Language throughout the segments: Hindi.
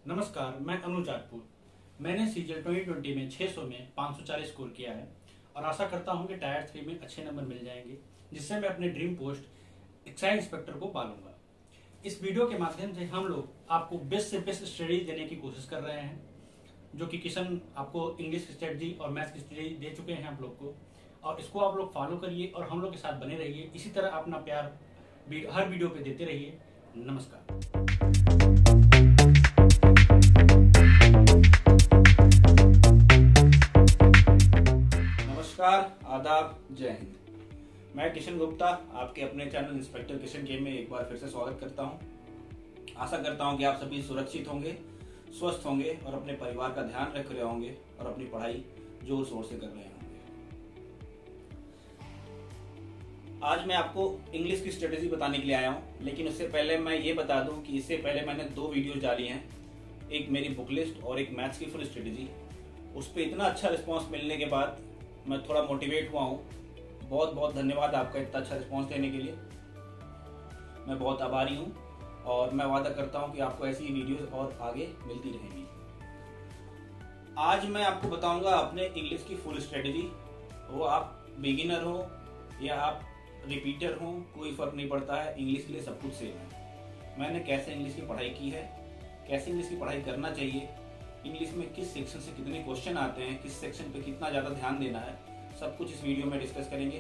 नमस्कार, मैं अनुज राजपूत। मैंने सीजीएल 2020 में 600 में 540 स्कोर किया है और आशा करता हूं कि टायर 3 में अच्छे नंबर मिल जाएंगे, जिससे मैं अपने ड्रीम पोस्ट एक्साइज इंस्पेक्टर को पालूंगा। इस वीडियो के माध्यम से हम लोग आपको बेस्ट से बेस्ट स्टडी देने की कोशिश कर रहे हैं, जो कि किशन आपको इंग्लिश की स्ट्रेटजी और मैथ्स की स्टडी दे चुके हैं आप लोग को, और इसको आप लोग फॉलो करिए और हम लोग के साथ बने रहिए। इसी तरह अपना प्यार हर वीडियो पे देते रहिए। नमस्कार। नमस्कार, आदाब, जय हिंद। मैं किशन गुप्ता आपके अपने चैनल इंस्पेक्टर किशन के में एक बार फिर से स्वागत करता हूं। आशा करता हूं कि आप सभी सुरक्षित होंगे, स्वस्थ होंगे और अपने परिवार का ध्यान रख रहे होंगे और अपनी पढ़ाई जोर शोर से कर रहे होंगे। आज मैं आपको इंग्लिश की स्ट्रेटेजी बताने के लिए आया हूं, लेकिन उससे पहले मैं ये बता दूं कि इससे पहले मैंने 2 वीडियोस डाली हैं, एक मेरी बुक लिस्ट और एक मैथ्स की फुल स्ट्रेटेजी। उस पर इतना अच्छा रिस्पॉन्स मिलने के बाद मैं थोड़ा मोटिवेट हुआ हूँ। बहुत बहुत धन्यवाद आपका इतना अच्छा रिस्पॉन्स देने के लिए। मैं बहुत आभारी हूँ और मैं वादा करता हूँ कि आपको ऐसी वीडियोस और आगे मिलती रहेंगी। आज मैं आपको बताऊंगा अपने इंग्लिश की फुल स्ट्रेटेजी। वो आप बिगिनर हो या आप रिपीटर हो, कोई फर्क नहीं पड़ता है, इंग्लिश के लिए सब कुछ सेम है। मैंने कैसे इंग्लिश की पढ़ाई की है, कैसे इंग्लिश की पढ़ाई करना चाहिए, इंग्लिश में किस सेक्शन से कितने क्वेश्चन आते हैं, किस सेक्शन पे कितना ज़्यादा ध्यान देना है, सब कुछ इस वीडियो में डिस्कस करेंगे।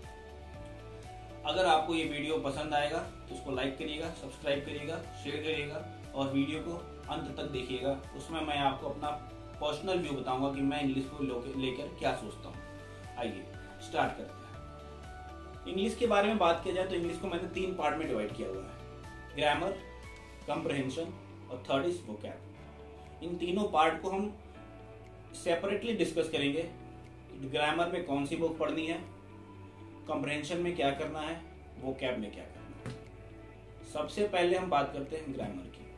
अगर आपको ये वीडियो पसंद आएगा तो उसको लाइक करिएगा, सब्सक्राइब करिएगा, शेयर करिएगा और वीडियो को अंत तक देखिएगा। उसमें मैं आपको अपना पर्सनल व्यू बताऊंगा कि मैं इंग्लिश को लेकर क्या सोचता हूँ। आइए स्टार्ट करते हैं। इंग्लिश के बारे में बात किया जाए तो इंग्लिश को मैंने 3 पार्ट में डिवाइड किया हुआ है: ग्रामर, कंप्रहेंशन और थर्ड इज वोकैब। इन तीनों पार्ट को हम सेपरेटली डिस्कस करेंगे। ग्रामर में कौन सी बुक पढ़नी है, कंप्रहेंशन में क्या करना है, वोकैब में क्या करना है। सबसे पहले हम बात करते हैं ग्रामर की।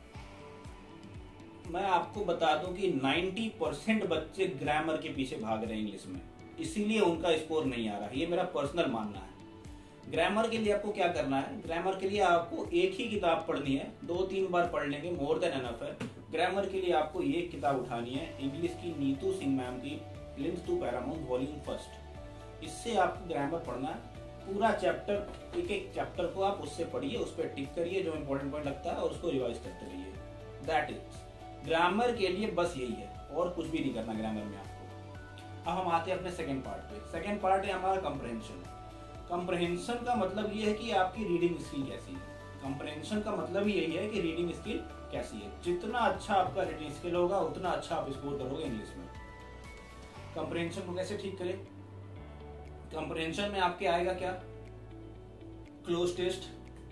मैं आपको बता दूं कि 90% बच्चे ग्रामर के पीछे भाग रहे हैं इंग्लिश में, इसीलिए उनका स्कोर नहीं आ रहा है। ये मेरा पर्सनल मानना है। ग्रामर के लिए आपको क्या करना है, ग्रामर के लिए आपको एक ही किताब पढ़नी है, 2-3 बार पढ़ लेंगे, मोर देन एनफ है। ग्रामर के लिए आपको ये किताब उठानी है, इंग्लिश की नीतू सिंह मैम की लिंक्स टू पैरामाउंट वॉल्यूम 1। इससे आपको ग्रामर पढ़ना है पूरा चैप्टर, एक चैप्टर को आप उससे पढ़िए, उस पर टिक करिए जो इंपॉर्टेंट पॉइंट लगता है और उसको रिवाइज करते रहिए। दैट इज ग्रामर के लिए बस यही है, और कुछ भी नहीं करना ग्रामर में आपको। अब हम आते हैं अपने सेकेंड पार्ट पे। सेकेंड पार्ट है हमारा कंप्रहेंशन। कंप्रहेंशन का मतलब ये है कि आपकी रीडिंग स्किल कैसी है। कंप्रहेंशन का मतलब ही यही है कि रीडिंग स्किल कैसी है। जितना अच्छा आपका रीडिंग स्किल होगा उतना अच्छा आप स्कोर करोगे इंग्लिश में। कंप्रहेंशन को कैसे ठीक करें? कंप्रहेंशन में आपके आएगा क्या? क्लोज टेस्ट,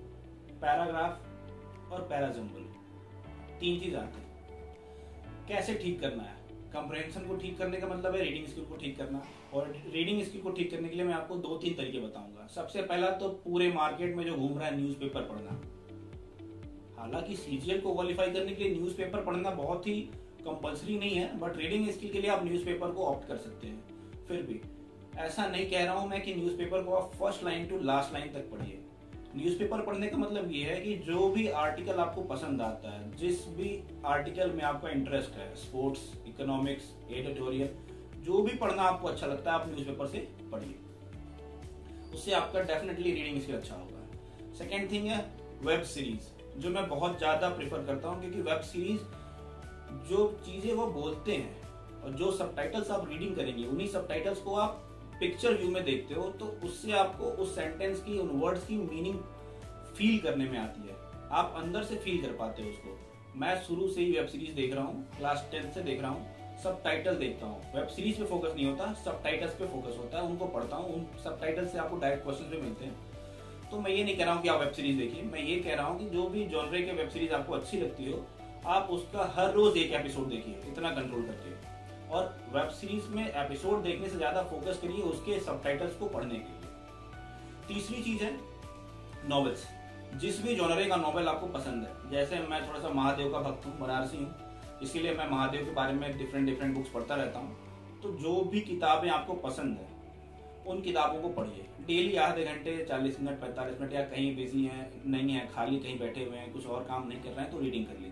पैराग्राफ और पैराजम्बल, 3 चीज आते हैं। कैसे ठीक करना है? कंप्रहेंशन को ठीक करने का मतलब है रीडिंग स्किल को ठीक करना, और रीडिंग स्किल को ठीक करने के लिए मैं आपको 2-3 तरीके बताऊंगा। सबसे पहला तो पूरे मार्केट में जो घूम रहा है न्यूज़पेपर पढ़ना। हालांकि सीजीएल को क्वालिफाई करने के लिए न्यूज़पेपर पढ़ना बहुत ही कंपलसरी नहीं है, बट रीडिंग स्किल के लिए आप न्यूज़पेपर को ऑप्ट कर सकते हैं। फिर भी ऐसा नहीं कह रहा हूं मैं कि न्यूज़पेपर को आप first line to last line तक पढ़िए। न्यूज़पेपर पढ़ने का मतलब ये है कि जो भी आर्टिकल आपको पसंद आता है, जिस भी आर्टिकल में आपका इंटरेस्ट है, स्पोर्ट्स, इकोनॉमिक्स, एडिटोरियल, जो भी पढ़ना आपको अच्छा लगता है आप न्यूज़पेपर से पढ़िए। उससे आपका डेफिनेटली रीडिंग स्किल अच्छा होगा। सेकेंड थिंग है वेब सीरीज, जो मैं बहुत ज्यादा प्रेफर करता हूँ, क्योंकि वेब सीरीज जो चीजें वो बोलते हैं और जो सबटाइटल्स आप रीडिंग करेंगे, उन्हीं सबटाइटल्स को आप पिक्चर व्यू में देखते हो, तो उससे आपको उस सेंटेंस की, उन वर्ड्स की मीनिंग फील करने में आती है। आप अंदर से फील कर पाते हो उसको। मैं शुरू से ही वेब सीरीज देख रहा हूँ, क्लास 10 से देख रहा हूँ, सब टाइटल देखता हूँ। वेब सीरीज पे फोकस नहीं होता, सब टाइटल्स पे फोकस होता है, उनको पढ़ता हूँ। उन सब टाइटल से आपको डायरेक्ट क्वेश्चन भी मिलते हैं। तो मैं ये नहीं कह रहा हूँ कि आप वेब सीरीज देखिए, मैं ये कह रहा हूँ कि जो भी जॉनरे के वेब सीरीज आपको अच्छी लगती हो, आप उसका हर रोज एक एपिसोड देखिए, इतना कंट्रोल करके। और वेब सीरीज में एपिसोड देखने से ज्यादा फोकस करिए उसके सबटाइटल्स को पढ़ने के लिए। तीसरी चीज है नॉवेल्स। जिस भी जॉनरे का नॉवेल आपको पसंद है, जैसे मैं थोड़ा सा महादेव का भक्त हूँ, बनारसी हूँ, इसीलिए मैं महादेव के बारे में डिफरेंट बुक्स पढ़ता रहता हूँ। तो जो भी किताबें आपको पसंद है उन किताबों को पढ़िए डेली, आधे घंटे, 40 मिनट, 45 मिनट, या कहीं बिजी हैं, नहीं है, खाली कहीं बैठे हुए हैं, कुछ और काम नहीं कर रहे हैं, तो रीडिंग कर लीजिए।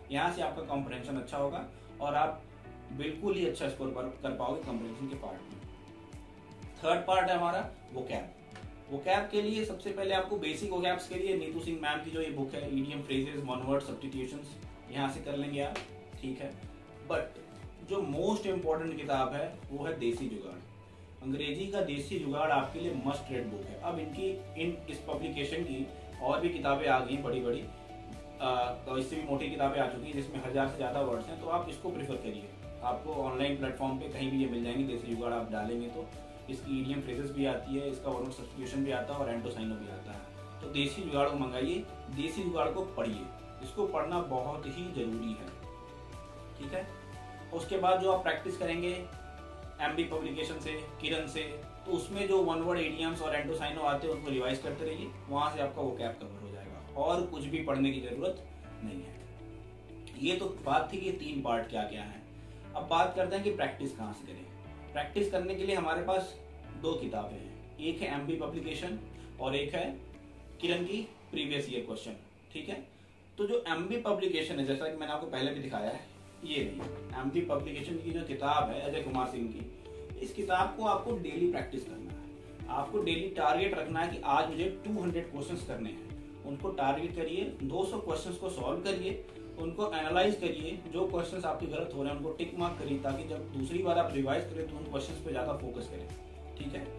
यहाँ से आपका कॉम्प्रहेंशन अच्छा होगा और आप बिल्कुल ही अच्छा स्कोर कर पाओगे कॉम्प्रहेंशन के पार्ट में। थर्ड पार्ट है हमारा वोकैब। वोकैब के लिए सबसे पहले आपको बेसिक वोकैब्स के लिए नीतू सिंह मैम की जो ये बुक है idiom phrases one word substitutions, यहाँ से कर लेंगे आप, ठीक है। बट जो मोस्ट इम्पॉर्टेंट किताब है वो है देसी जुगाड़। अंग्रेजी का देसी जुगाड़ आपके लिए मस्ट रेड बुक है। अब इस पब्लिकेशन की और भी किताबें आ गई बड़ी बड़ी, तो इससे भी मोटी किताबें आ चुकी हैं जिसमें 1000 से ज़्यादा वर्ड्स हैं, तो आप इसको प्रेफर करिए। आपको ऑनलाइन प्लेटफॉर्म पे कहीं भी ये मिल जाएंगे, देसी जुगाड़ आप डालेंगे तो इसकी ईडियम फ्रेजेस भी आती है, इसका वर्ड सब्स्टिट्यूशन भी आता है और एंटोसाइनो भी आता है। तो देसी जुगाड़ को मंगाइए, देसी जुगाड़ को पढ़िए, इसको पढ़ना बहुत ही जरूरी है, ठीक है। उसके बाद जो आप प्रैक्टिस करेंगे एमबी पब्लिकेशन से, किरण से, तो उसमें जो वन वर्ड इडियम्स और एंटोसाइनो आते हैं उनको रिवाइज करते रहिए, वहां से आपका वोकैब कवर हो जाएगा और कुछ भी पढ़ने की जरूरत नहीं है। ये तो बात थी कि 3 पार्ट क्या क्या है। अब बात करते हैं कि प्रैक्टिस कहाँ से करें। प्रैक्टिस करने के लिए हमारे पास 2 किताबें हैं, एक है एमबी पब्लिकेशन और एक है किरण की प्रीवियस ईयर क्वेश्चन, ठीक है। तो जो एमबी पब्लिकेशन है, जैसा कि मैंने आपको पहले भी दिखाया है, ये नहीं, एमबी पब्लिकेशन की जो किताब है अजय कुमार सिंह की, इस किताब को आपको डेली प्रैक्टिस करना है। आपको डेली टारगेट रखना है कि आज मुझे 200 क्वेश्चंस करने हैं, उनको टारगेट करिए, 200 क्वेश्चंस को सॉल्व करिए, उनको एनालाइज करिए, जो क्वेश्चंस आपके गलत हो रहे हैं उनको टिक मार्क करिए, ताकि जब दूसरी बार आप रिवाइज करें तो उन क्वेश्चंस पे ज्यादा फोकस करें, ठीक है।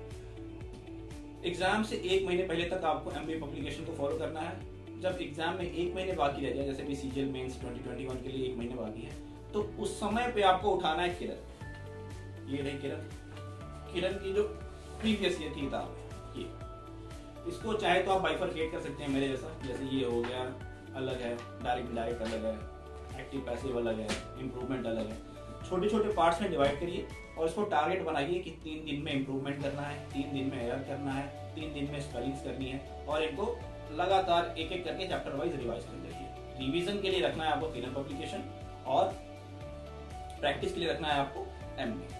एग्जाम से 1 महीने पहले तक आपको एमबी पब्लिकेशन को फॉलो करना है। जब एग्जाम में 1 महीने बाकी रह जाए, जैसे भी सीजीएल मेंस 2021 के लिए 1 महीने बाकी है, तो उस समय पे आपको उठाना है किरण। ये रही किरण की जो प्रीवियस ईयर की किताब है, ये इसको चाहे तो आप बाइफरकेट कर सकते हैं मेरे जैसा, जैसे ये हो गया अलग है, डायरेक्ट डायरेक्ट अलग है, एक्टिव पैसिव अलग है, इम्प्रूवमेंट अलग है। छोटे छोटे पार्ट्स में डिवाइड करिए और इसको टारगेट बनाइए कि 3 दिन में इम्प्रूवमेंट करना है, 3 दिन में एरर करना है, 3 दिन में स्पेलिंग्स करनी है, और इनको लगातार एक एक करके चैप्टर वाइज रिवाइज कर लीजिए। रिवीजन के लिए रखना है आपको किरण पब्लिकेशन और प्रैक्टिस के लिए रखना है आपको एमबी।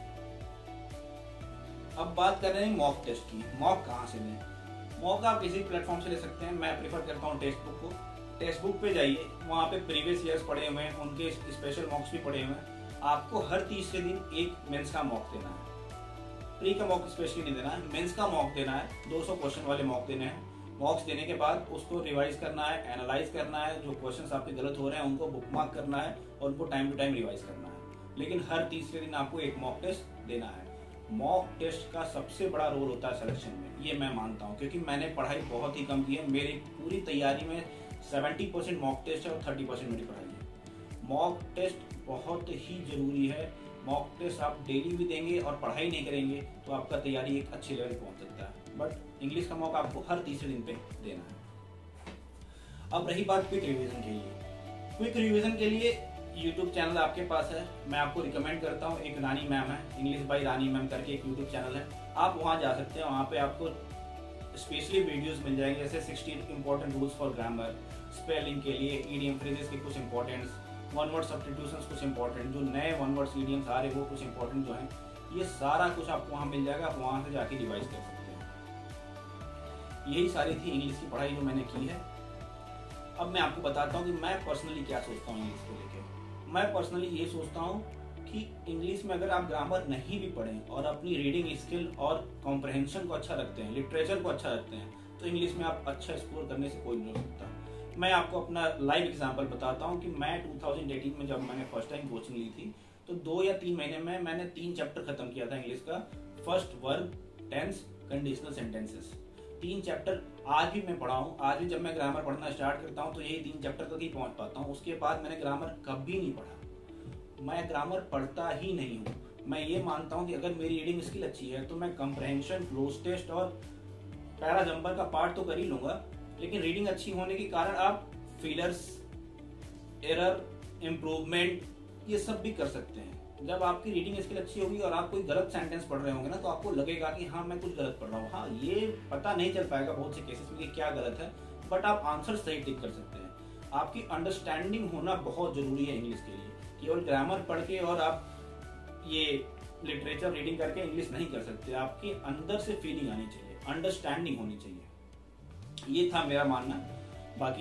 अब बात कर रहे हैं मॉक टेस्ट की। मॉक कहाँ से लें? मॉक आप किसी प्लेटफॉर्म से ले सकते हैं, मैं प्रेफर करता हूँ टेक्स्ट बुक को। टेक्स्ट बुक पे जाइए, वहाँ पे प्रीवियस ईयर्स पड़े हुए हैं, उनके स्पेशल मॉक्स भी पड़े हुए हैं। आपको हर तीसरे दिन एक मेंस का मॉक देना है, प्री का मॉक स्पेशली नहीं देना है, मेंस का मॉक देना है। 200 क्वेश्चन वाले मॉक देने हैं। मॉक्स देने के बाद उसको रिवाइज करना है, एनालाइज करना है, जो क्वेश्चंस आपके गलत हो रहे हैं उनको बुकमार्क करना है और उनको टाइम टू टाइम रिवाइज करना है। लेकिन हर तीसरे दिन आपको एक मॉक टेस्ट देना है। मॉक टेस्ट का सबसे बड़ा रोल होता है सिलेक्शन में, ये मैं मानता हूँ, क्योंकि मैंने पढ़ाई बहुत ही कम की है। मेरी पूरी तैयारी में 70% मॉक टेस्ट है और 30% मेरी पढ़ाई है। मॉक टेस्ट बहुत ही जरूरी है। मॉक टेस्ट आप डेली भी देंगे और पढ़ाई नहीं करेंगे तो आपका तैयारी एक अच्छे लेवल पहुंच सकता है। बट इंग्लिश का मॉक आपको हर तीसरे दिन पे देना है। अब रही बात क्विक रिवीजन के लिए। क्विक रिवीजन के लिए यूट्यूब चैनल आपके पास है, मैं आपको रिकमेंड करता हूँ। एक रानी मैम है, इंग्लिश बाय रानी मैम करके एक यूट्यूब चैनल है, आप वहाँ जा सकते हैं। वहाँ पे आपको स्पेशली वीडियोस मिल जाएंगे, जैसे 16 important rules for grammar, spelling के लिए, ईडियम फ्रेजेस के कुछ इंपॉर्टेंट्स, वन वर्ड सब्स्टिट्यूशंस कुछ इंपॉर्टेंट, जो नए वन वर्ड्स ईडियम्स आ रहे वो कुछ इंपॉर्टेंट जो हैं, ये सारा कुछ आपको वहाँ मिल जाएगा। आप वहाँ से जाके रिवाइज कर सकते हैं। यही सारी थी इंग्लिश की पढ़ाई जो मैंने की है। अब मैं आपको बताता हूँ कि मैं पर्सनली क्या सोचता हूँ इंग्लिश को लेकर। मैं पर्सनली ये सोचता हूँ कि इंग्लिश में अगर आप ग्रामर नहीं भी पढ़ें और अपनी रीडिंग स्किल और कॉम्प्रहेंशन को अच्छा रखते हैं, लिटरेचर को अच्छा रखते हैं, तो इंग्लिश में आप अच्छा स्कोर करने से कोई नहीं रोक सकता। मैं आपको अपना लाइव एग्जांपल बताता हूँ कि मैं 2018 में जब मैंने फर्स्ट टाइम कोचिंग ली थी, तो 2 या 3 महीने में मैंने 3 चैप्टर खत्म किया था इंग्लिश का। First verb, tense, conditional sentences, 3 chapter आज भी मैं पढ़ा हूँ। आज भी जब मैं ग्रामर पढ़ना स्टार्ट करता हूँ तो यही 3 चैप्टर तक ही पहुँच पाता हूँ। उसके बाद मैंने ग्रामर कभी नहीं पढ़ा। मैं ग्रामर पढ़ता ही नहीं हूँ। मैं ये मानता हूँ कि अगर मेरी रीडिंग स्किल अच्छी है तो मैं कंप्रहेंशन, क्लोज टेस्ट और पैरा जंपर का पार्ट तो कर ही लूंगा, लेकिन रीडिंग अच्छी होने के कारण आप फिलर्स, एरर, इम्प्रूवमेंट ये सब भी कर सकते हैं। जब आपकी रीडिंग स्किल अच्छी होगी और आप कोई गलत सेंटेंस पढ़ रहे होंगे ना, तो आपको लगेगा कि हाँ मैं कुछ गलत पढ़ रहा हूँ। हाँ, ये पता नहीं चल पाएगा बहुत से केसेस में कि क्या गलत है, बट आप आंसर सही टिक कर सकते हैं। आपकी अंडरस्टैंडिंग होना बहुत जरूरी है इंग्लिश के लिए। केवल ग्रामर पढ़ के और आप ये लिटरेचर रीडिंग करके इंग्लिश नहीं कर सकते। आपके अंदर से फीलिंग आनी चाहिए, अंडरस्टैंडिंग होनी चाहिए। ये था मेरा मानना। बाकी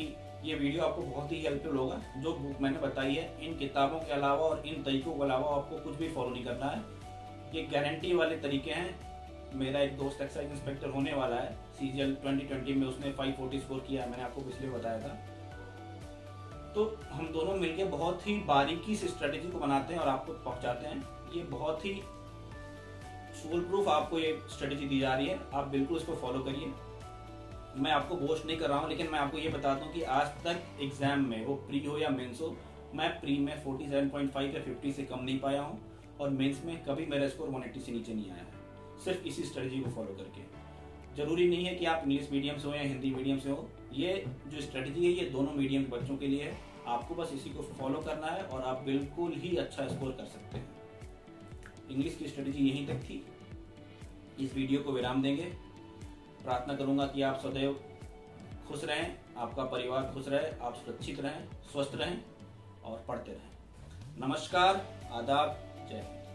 ये वीडियो आपको बहुत ही हेल्पफुल होगा। जो बुक मैंने बताई है, इन किताबों के अलावा और इन तरीकों के अलावा आपको कुछ भी फॉलो नहीं करना है। ये गारंटी वाले तरीके हैं। मेरा एक दोस्त एक्साइज इंस्पेक्टर होने वाला है सीजीएल 2020 में, उसने 540 स्कोर किया है, मैंने आपको पिछले बताया था। तो हम दोनों मिलके बहुत ही बारीकी से स्ट्रेटेजी को बनाते हैं और आपको पहुंचाते हैं। ये बहुत ही फुल प्रूफ आपको ये स्ट्रेटेजी दी जा रही है, आप बिल्कुल इसको फॉलो करिए। मैं आपको बोस्ट नहीं कर रहा हूँ, लेकिन मैं आपको ये बताता हूँ कि आज तक एग्जाम में, वो प्री हो या मेंस हो, मैं प्री में 47.5 या 50 से कम नहीं पाया हूँ और मेंस में कभी मेरा स्कोर 180 से नीचे नहीं आया है, सिर्फ इसी स्ट्रेटेजी को फॉलो करके। जरूरी नहीं है कि आप इंग्लिश मीडियम से हो या हिंदी मीडियम से हो, ये जो स्ट्रेटेजी है ये दोनों मीडियम के बच्चों के लिए है। आपको बस इसी को फॉलो करना है और आप बिल्कुल ही अच्छा स्कोर कर सकते हैं। इंग्लिश की स्ट्रेटेजी यहीं तक थी। इस वीडियो को विराम देंगे। प्रार्थना करूंगा कि आप सदैव खुश रहें, आपका परिवार खुश रहे, आप सुरक्षित रहें, स्वस्थ रहें और पढ़ते रहें। नमस्कार, आदाब, जय हिंद।